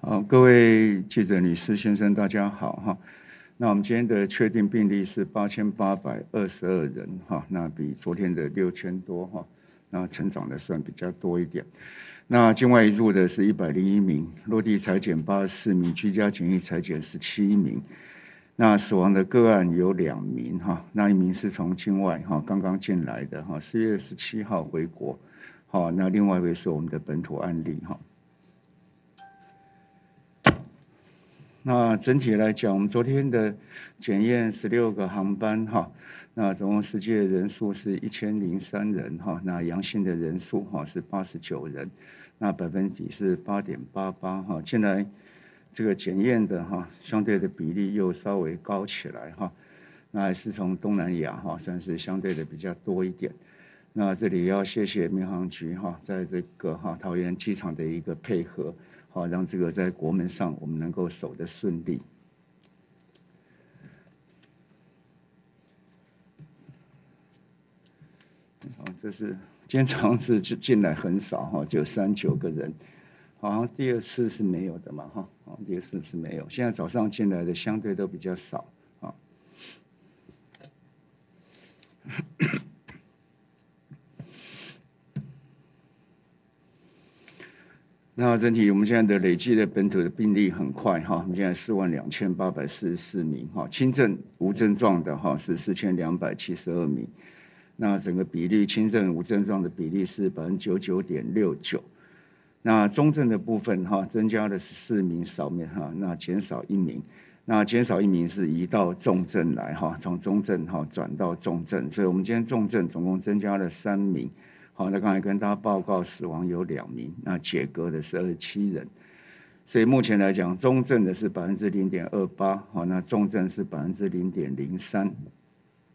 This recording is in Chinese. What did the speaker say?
好，各位记者、女士、先生，大家好哈。那我们今天的确定病例是8822人哈，那比昨天的6000多哈，那成长的算比较多一点。那境外移入的是101名，落地采检84名，居家检疫采检17名。那死亡的个案有2名哈，那1名是从境外哈刚刚进来的哈，4月17号回国，好，那另外一位是我们的本土案例哈。那整体来讲，我们昨天的检验16个航班哈，那总共实际的人数是1003人哈，那阳性的人数哈是89人，那百分比是8.88哈。近来这个检验的哈相对的比例又稍微高起来哈，那还是从东南亚哈算是相对的比较多一点。那这里要谢谢民航局哈，在这个桃园机场的一个配合。好，让这个在国门上我们能够守得顺利。好，这是今天早上是进来很少哈，只有39个人，好像第二次是没有的嘛哈，第二次是没有。现在早上进来的相对都比较少啊。那整体我们现在的累计的本土的病例很快哈，我们现在42844名哈，轻症无症状的哈是4272名，那整个比例轻症无症状的比例是99.69%，那中症的部分哈增加了14名扫描哈，那减少1名，那减少1名是移到重症来哈，从中症哈转到重症，所以我们今天重症总共增加了3名。好，那刚才跟大家报告死亡有2名，那解隔的是27人，所以目前来讲，中症的是0.28%，好，那重症是0.03%。